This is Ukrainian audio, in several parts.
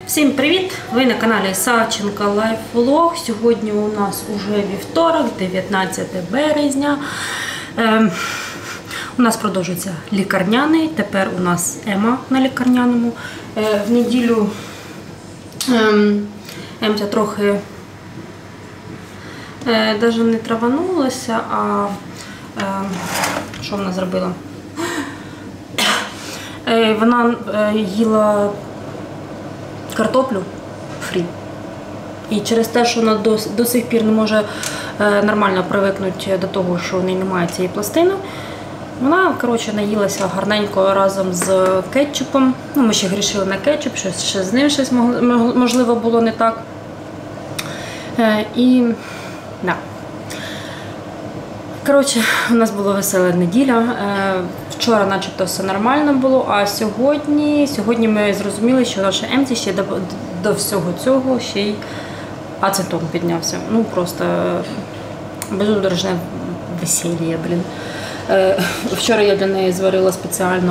Всім привіт! Ви на каналі Савченко Лайфвлог. Сьогодні у нас уже вівторок, 19 березня. У нас продовжується лікарняний. Тепер у нас Ема на лікарняному. В неділю Емця трохи навіть не траванулася, а що вона зробила? Вона їла картоплю фрі. І через те, що вона до сих пір не може нормально привикнути до того, що в неї немає цієї пластини, вона, коротше, наїлася гарненько разом з кетчупом. Ну, ми ще грішили на кетчуп, ще з ним щось можливо було не так. І, да. Коротше, у нас була весела неділя. Вчора начебто все нормально було, а сьогодні ми зрозуміли, що наша Емці ще до всього цього ще й ацетон піднявся. Ну, просто безудержне весілля, блін. Вчора я для неї зварила спеціально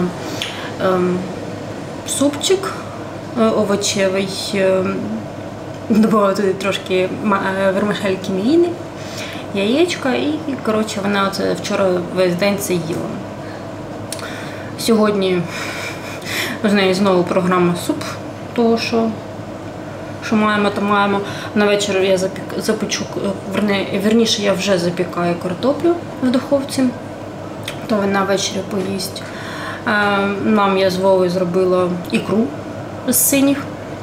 супчик овочевий, додала туди трошки вермишельки мівіни, яєчка і, коротше, вона вчора весь день це їла. Сьогодні з нею знову програма суп, того, що маємо, то маємо. На вечір я запечу, верніше я вже запікаю картоплю в духовці, то вона ввечері поїсть. Нам я з Вовою зробила ікру з синіх.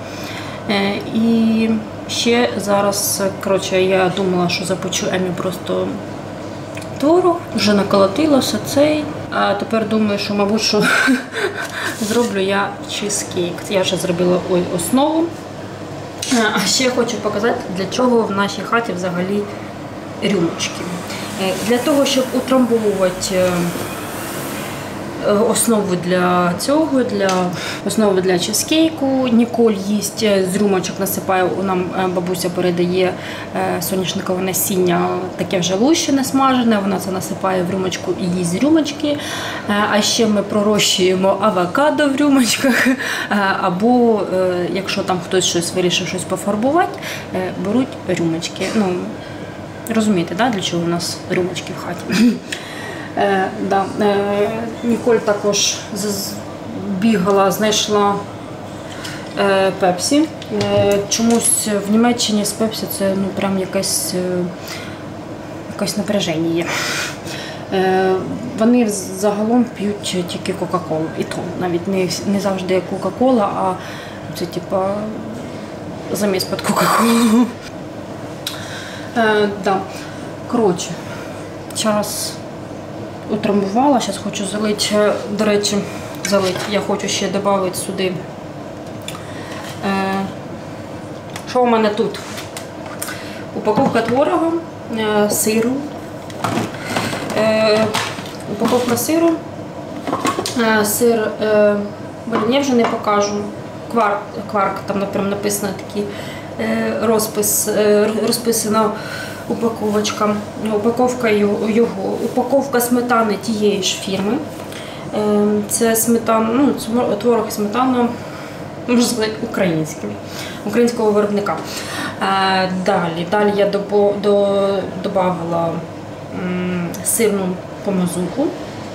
І ще зараз, коротше, я думала, що запечу Емі просто творог, вже наколотила все цей. А тепер думаю, що, мабуть, що зроблю я чизкейк. Я вже зробила основу. А ще хочу показати, для чого в нашій хаті взагалі рюмочки. Для того, щоб утрамбовувати основу для цього, основу для чизкейку. Ніколь їсть з рюмочок, насипає, нам бабуся передає соняшникове насіння, таке вже лущене, смажене, вона це насипає в рюмочку і їсть з рюмочки. А ще ми пророщуємо авокадо в рюмочках, або якщо там хтось вирішив щось пофарбувати, беруть рюмочки. Ну, розумієте, да, для чого у нас рюмочки в хаті? Да. Ніколь також бігала, знайшла пепсі. Чомусь в Німеччині з пепсі це, ну, прям якесь напряження є. Вони загалом п'ють тільки Кока-Колу. І то навіть не завжди Кока-Кола, а це типа замість під Кока-Колу. Да. Коротше, час утрамбувала, зараз хочу залити, до речі, я хочу ще додати сюди, що у мене тут? Упаковка творога, сиру, упаковка сиру, сир, блін, я вже не покажу, кварк, там наприклад написано такий розписано упаковочка. Упаковка сметани тієї ж фірми. Це сметана, ну, творог сметана, можна сказати, українського виробника. Далі я додавала сирну помазуху,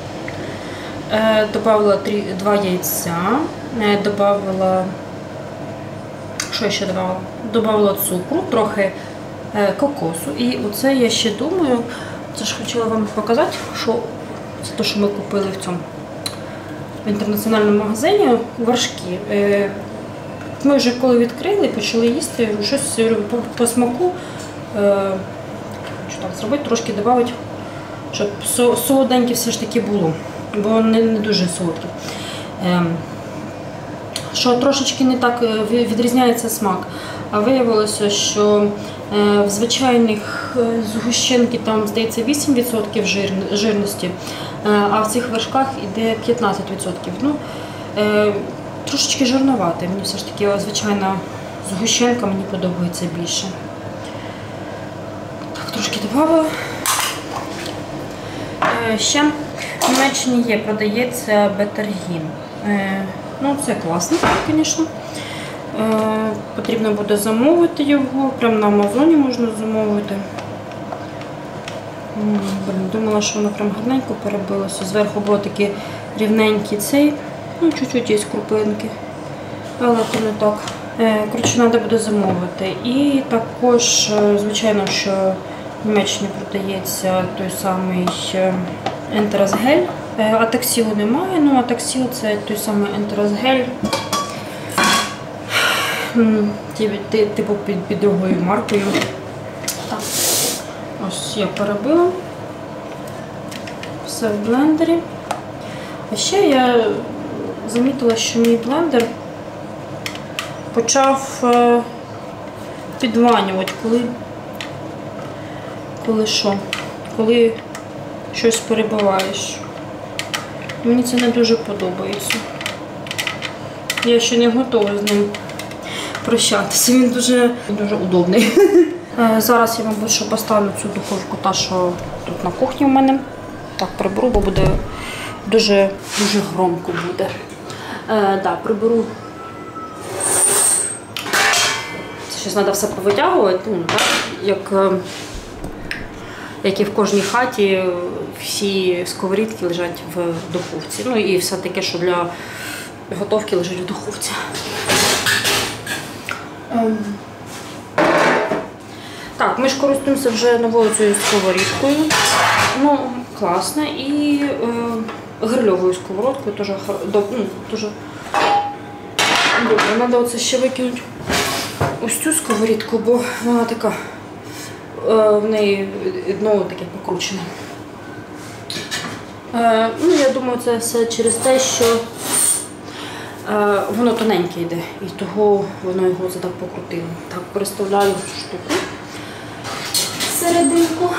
додавала 2 яйця, додавала, що я ще додавала? Додавала цукру, трохи кокосу. І оце я ще думаю, це ж хотіла вам показати, що це те, що ми купили в інтернаціональному магазині, вершки. Ми вже коли відкрили, почали їсти, щось по смаку, що так зробити, трошки додати, щоб солоденьке все ж таки було, бо не дуже солодке. Що трошечки не так відрізняється смак. А виявилося, що в звичайних згущенки там, здається, 8% жирності, а в цих вершках йде 15%. Ну, трошечки жирнувати. Мені все ж таки звичайна згущенка мені подобається більше. Так, трошки додала. Ще в Німеччині продається бетергін. Ну, це класно, звісно. потрібно буде замовити його. Прямо на Амазоні можна замовити. Блін, думала, що воно прям гарненько перебилося. Зверху було такі рівненькі цей. Ну, чуть-чуть є крупинки. Але це не так. Коротше, треба буде замовити. І також, звичайно, що в Німеччині продається той самий Ентерас-гель. Атаксілу немає, ну Атаксіл це той самий Ентерас-гель. Типу під другою маркою. Так. Ось я перебила все в блендері. А ще я замітила, що мій блендер почав підванювати, коли щось перебиваєш. Мені це не дуже подобається. Я ще не готова з ним прощатися, він дуже удобний. Зараз я, мабуть, що поставлю цю духовку, та, що тут на кухні в мене. Так, приберу, бо буде дуже громко буде. Так, приберу. Це щось треба все повитягувати, ну, так, як і в кожній хаті, всі сковорідки лежать в духовці. Ну і все таке, що для готовки лежить в духовці. Так, ми ж користуємося вже новою цією сковорідкою. Ну, класна. І грильовою сковородкою теж дуже добре. Треба оце ще викинути ось цю сковорідку, бо вона така, в неї дно таке покручене. Ну, я думаю, це все через те, що воно тоненьке йде, і того воно його так покрутило. Так, переставляю штуку серединку.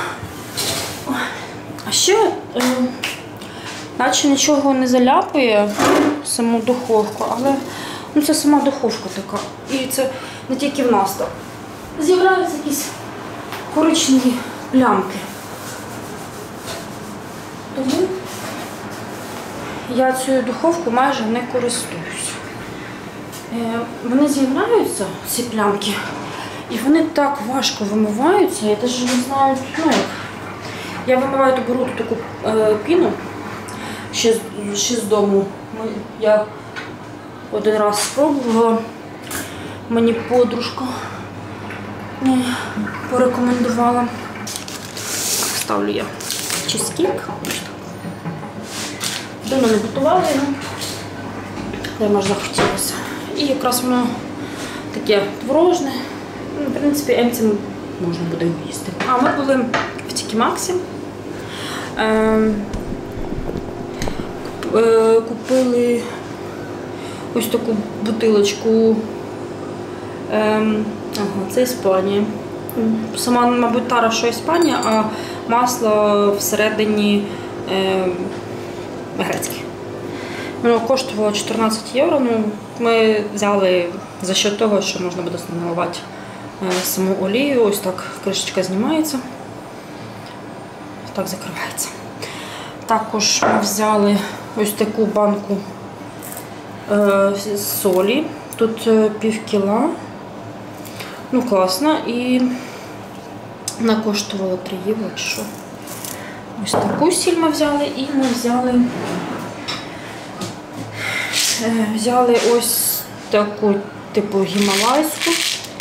А ще, наче нічого не заляпує саму духовку, але ну, це сама духовка така. І це не тільки в нас так. З'являються якісь коричневі плямки. Тому я цією духовкою майже не користуюсь. Вони з'являються, ці плямки, і вони так важко вимиваються, я навіть не знаю, ну як. Я вимиваю, то беру таку піну ще з дому. Я один раз спробувала, мені подружка порекомендувала. Ставлю я чизкейк. Давно не готувала його, прямо аж захотілося. І якраз воно таке творожне. Ну, в принципі, емцем можна буде його їсти. А ми були в TK Maxx. Купили ось таку бутилочку. Це Іспанія. Сама, мабуть, тара, що Іспанія, а масло всередині грецьке. Воно коштувало 14 євро. Ну, ми взяли за счет того, що можна буде наливати саму олію. Ось так кришечка знімається. Так закривається. Також ми взяли ось таку банку солі. Тут пів кіла. Ну, класно. І вона коштувала 3 євро чи що. Ось таку сіль ми взяли. І ми взяли ось таку, типу, гімалайську.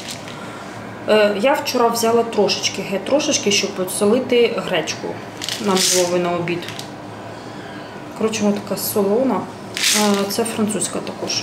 Я вчора взяла трошечки, щоб підсолити гречку. Нам було на обід. Коротше, вона така солона. Це французька також.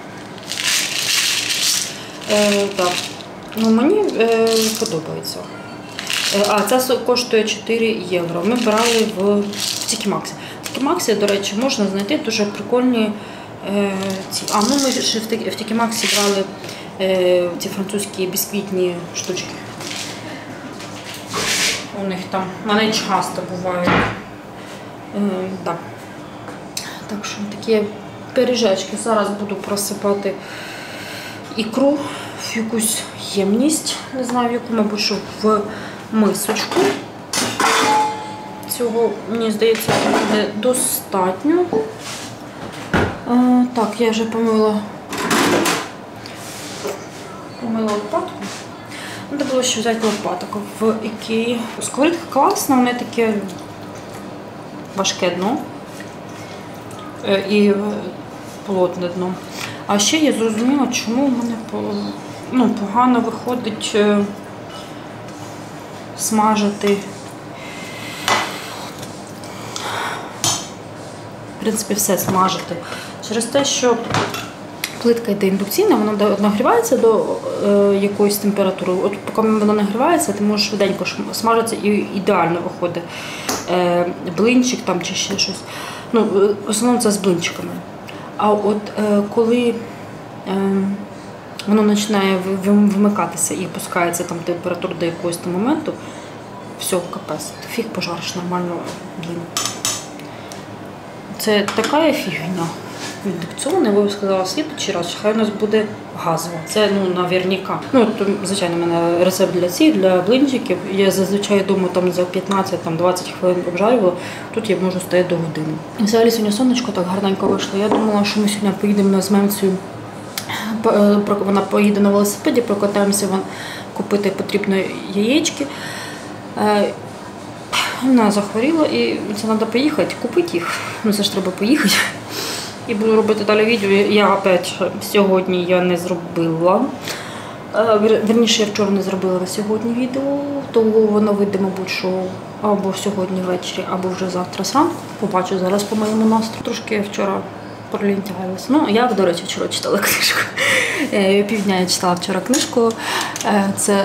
Так. Ну, мені подобається. А це коштує 4 євро. Ми брали в TK Maxx. В TK Maxx, до речі, можна знайти дуже прикольні ці. Ми ще в TK Maxx брали ці французькі бісквітні штучки. У них там, вони часто бувають. Так що такі пиріжечки. Зараз буду просипати ікру в якусь ємність. Не знаю в яку, мабуть, що в мисочку. Цього, мені здається, буде достатньо. Так, я вже помила помила лопатку. Треба було ще взяти лопаток в Ікеї. Сковорідка класна, вони таке важке дно і плотне дно. А ще я зрозуміла, чому в мене погано виходить смажити. В принципі, все смажити. Через те, що плитка йде індукційна, вона нагрівається до якоїсь температури. От поки вона нагрівається, ти можеш швиденько смажитися і ідеально виходить блинчик там чи ще щось. Ну, в основному це з блинчиками. А от коли воно починає вимикатися і опускається там температура до якогось там моменту, все, капець, фіг пожариш нормально блин. Це така фігня. Індукційне, я б сказала, слідчий раз, хай у нас буде газова. Це, наверняка. Звичайно, в мене рецепт для блинчиків. Я зазвичай думаю, там за 15-20 хвилин обжарювала. Тут я можу стояти до години. Взагалі сьогодні сонечко так гарненько вийшло. Я думала, що ми сьогодні поїдемо з Менцею. Вона поїде на велосипеді, прокатаємося купити потрібно яєчки. Вона захворіла і це треба поїхати, купити їх. Це ж треба поїхати. І буду робити далі відео. Я опять сьогодні не зробила. Вірніше, я вчора не зробила на сьогодні відео, тому воно вийде, мабуть, що або сьогодні ввечері, або вже завтра зранку. Побачу зараз по моєму настрою. Трошки я вчора пролінтягалася. Я, до речі, вчора читала книжку. Півдня я читала вчора книжку. Це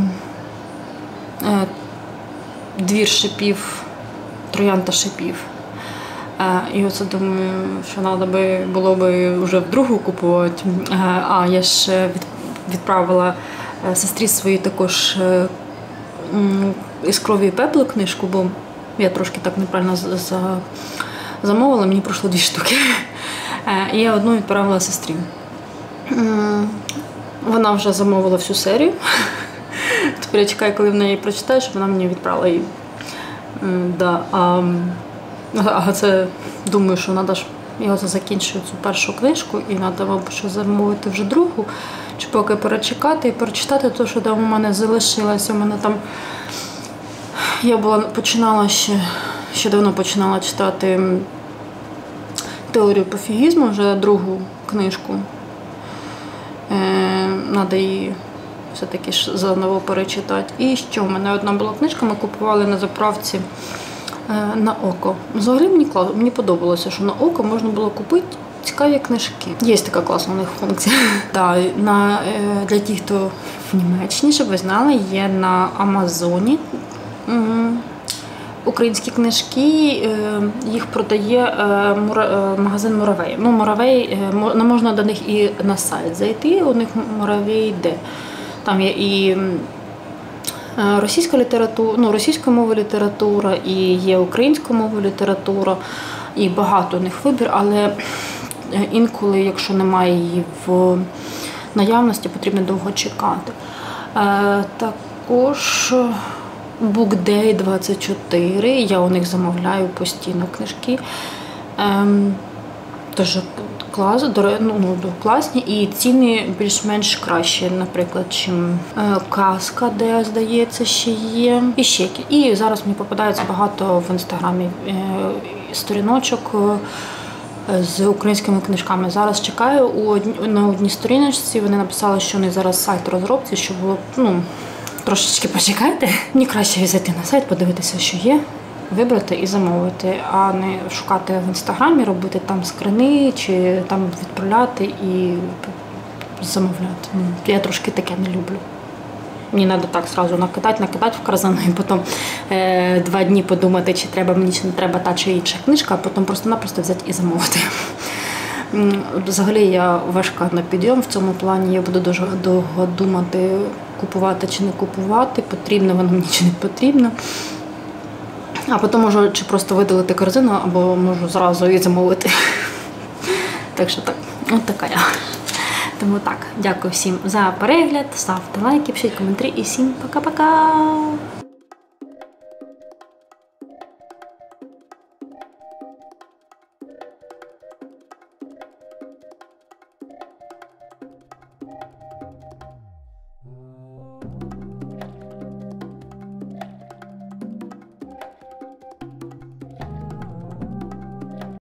«Двір шипів, троянда шипів». І оце думаю, що треба було б вже вдругу купувати. Я ж відправила сестрі своїй також «Із крові і пеплу» книжку, бо я трошки так неправильно замовила, мені пройшло 2 штуки. І я одну відправила сестрі. Вона вже замовила всю серію. Тепер я чекаю, коли в неї прочитає, щоб вона мені відправила її. А це, думаю, що треба ж, я закінчую цю першу книжку і треба, мабуть, замовити вже другу, чи поки перечекати і перечитати те, що там у мене залишилося. У мене там, я починала ще давно починала читати «Теорію пофігізму», вже другу книжку. Треба її все-таки заново перечитати. І що, в мене одна була книжка, ми купували на заправці на око. Взагалі мені подобалося, що на око можна було купити цікаві книжки. Є така класна у них функція. Для тих, хто в Німеччині, щоб ви знали, є на Амазоні українські книжки, їх продає магазин «Муравей». «Муравей», можна до них і на сайт зайти, у них «Муравей» йде. Там є і російська література, російською мовою література, і є українською мовою література, і багато у них вибір, але інколи, якщо немає її в наявності, потрібно довго чекати. Також BookDay 24, я у них замовляю постійно книжки. Тож класні і ціни більш-менш кращі, наприклад, чим Казка, де, здається, ще є. І зараз мені попадається багато в інстаграмі сторіночок з українськими книжками. Зараз чекаю на одній сторіночці, вони написали, що вони зараз сайт розробці, що було, трошечки почекайте. Мені краще зайти на сайт, подивитися, що є, вибрати і замовити, а не шукати в інстаграмі, робити там скрини чи там відправляти і замовляти. Я трошки таке не люблю. Мені треба так одразу накидати в корзину і потім 2 дні подумати, чи треба мені, чи не треба та чи інша книжка, а потім просто-напросто взяти і замовити. Взагалі я важка на підйом в цьому плані, я буду дуже довго думати, купувати чи не купувати, потрібно воно мені чи не потрібно. А потім можу чи просто видалити корзину, або можу зразу і замовити. Так що так, от така я. Тому так, дякую всім за перегляд, ставте лайки, пишіть коментарі і всім пока-пока!